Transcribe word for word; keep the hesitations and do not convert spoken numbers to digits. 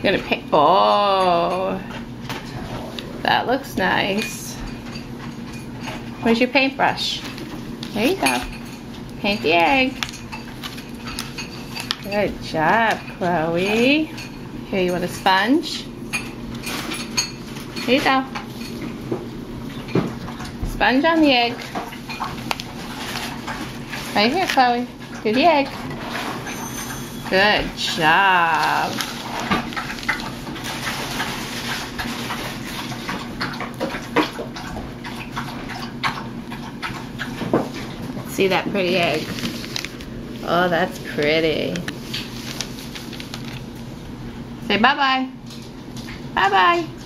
You're gonna paint. Oh, that looks nice. Where's your paintbrush? There you go. Paint the egg. Good job, Chloe. Here, you want a sponge? Here you go. Sponge on the egg. Right here, Chloe. Do the egg. Good job. See that pretty egg? Oh, that's pretty. Say bye-bye. Bye-bye.